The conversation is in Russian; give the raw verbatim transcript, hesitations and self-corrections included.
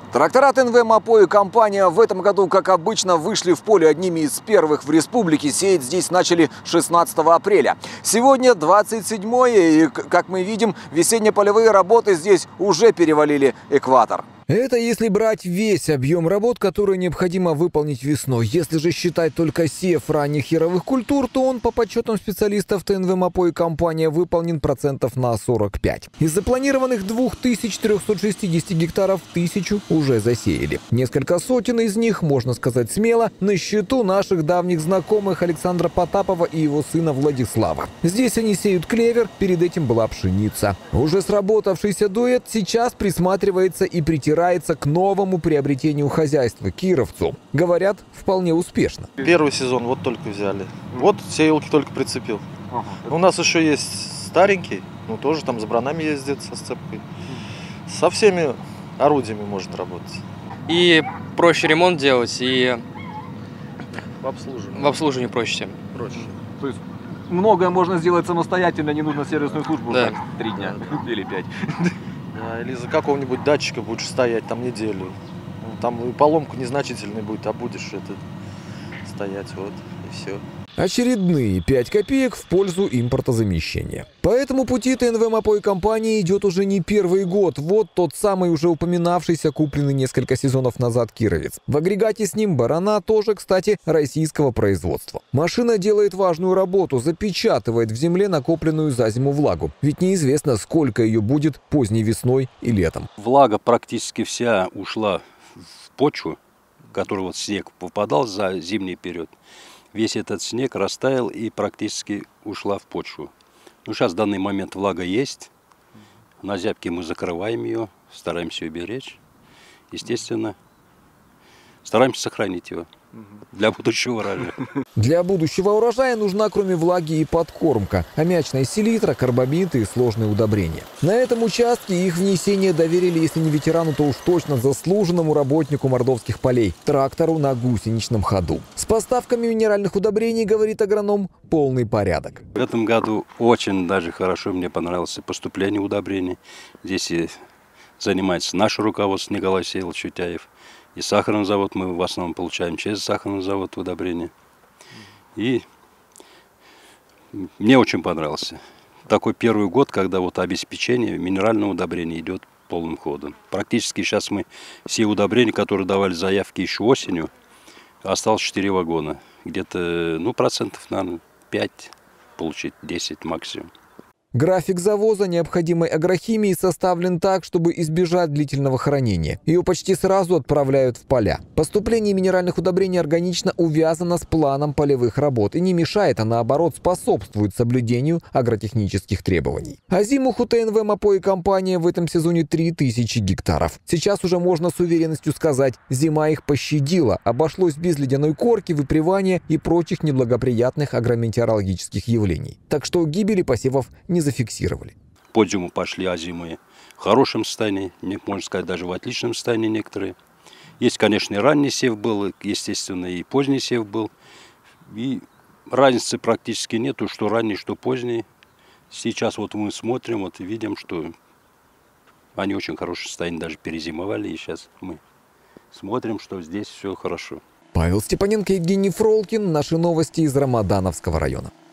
Трактора ТНВ «Мапо» и компания в этом году, как обычно, вышли в поле одними из первых в республике. Сеять здесь начали шестнадцатого апреля. Сегодня двадцать седьмое, и, как мы видим, весенне-полевые работы здесь уже перевалили экватор. Это если брать весь объем работ, которые необходимо выполнить весной. Если же считать только сев ранних яровых культур, то он, по подсчетам специалистов ТНВ «Мапо» и компания, выполнен процентов на сорок пять. Из запланированных двух тысяч трёхсот шестидесяти гектаров тысячу уже засеяли. Несколько сотен из них, можно сказать смело, на счету наших давних знакомых Александра Потапова и его сына Владислава. Здесь они сеют клевер, перед этим была пшеница. Уже сработавшийся дуэт сейчас присматривается и притирается к новому приобретению хозяйства – кировцу. Говорят, вполне успешно. Первый сезон вот только взяли. Вот сеялки только прицепил. Ага. У нас еще есть старенький, ну тоже там с бранами ездит, со сцепкой. Со всеми орудиями может работать. И проще ремонт делать, и в обслуживании. В обслуживании проще. Проще. То есть многое можно сделать самостоятельно, не нужно сервисную службу да. ждать три дня или пять. Да, или за какого-нибудь датчика будешь стоять там неделю. Там и поломка незначительная будет, а будешь это стоять, вот, и все. Очередные пять копеек в пользу импортозамещения. По этому пути ТНВ «Мапо» и компания идет уже не первый год. Вот тот самый уже упоминавшийся, купленный несколько сезонов назад кировец. В агрегате с ним барана, тоже, кстати, российского производства. Машина делает важную работу, запечатывает в земле накопленную за зиму влагу. Ведь неизвестно, сколько ее будет поздней весной и летом. Влага практически вся ушла в почву, в которую вот снег попадал за зимний период. Весь этот снег растаял и практически ушла в почву. Ну, сейчас в данный момент влага есть. На зябке мы закрываем ее, стараемся ее беречь. Естественно, стараемся сохранить его для будущего урожая. Для будущего урожая нужна, кроме влаги, и подкормка. Аммиачная селитра, карбамиды и сложные удобрения. На этом участке их внесение доверили, если не ветерану, то уж точно заслуженному работнику мордовских полей – трактору на гусеничном ходу. С поставками минеральных удобрений, говорит агроном, полный порядок. В этом году очень даже хорошо мне понравилось поступление удобрений. Здесь и занимается наше руководство Николай Всеволодович Чутяев. И сахарный завод мы в основном получаем через сахарный завод удобрения. И мне очень понравился. Такой первый год, когда вот обеспечение минерального удобрения идет полным ходом. Практически сейчас мы все удобрения, которые давали заявки еще осенью, осталось четыре вагона. Где-то, ну, процентов, наверное, пять получить, десять максимум. График завоза необходимой агрохимии составлен так, чтобы избежать длительного хранения. Ее почти сразу отправляют в поля. Поступление минеральных удобрений органично увязано с планом полевых работ и не мешает, а наоборот способствует соблюдению агротехнических требований. А зимуху ТНВ «Мапо» и компания в этом сезоне три тысячи гектаров. Сейчас уже можно с уверенностью сказать, зима их пощадила, обошлось без ледяной корки, выпривания и прочих неблагоприятных агрометеорологических явлений. Так что гибели посевов не зафиксировали. По зиму пошли озимые в хорошем состоянии, можно сказать, даже в отличном состоянии некоторые. Есть, конечно, и ранний сев был, естественно, и поздний сев был. И разницы практически нету, что ранний, что поздний. Сейчас вот мы смотрим, вот и видим, что они очень в хорошем состоянии, даже перезимовали. И сейчас мы смотрим, что здесь все хорошо. Павел Степаненко, Евгений Фролкин. Наши новости из Рамадановского района.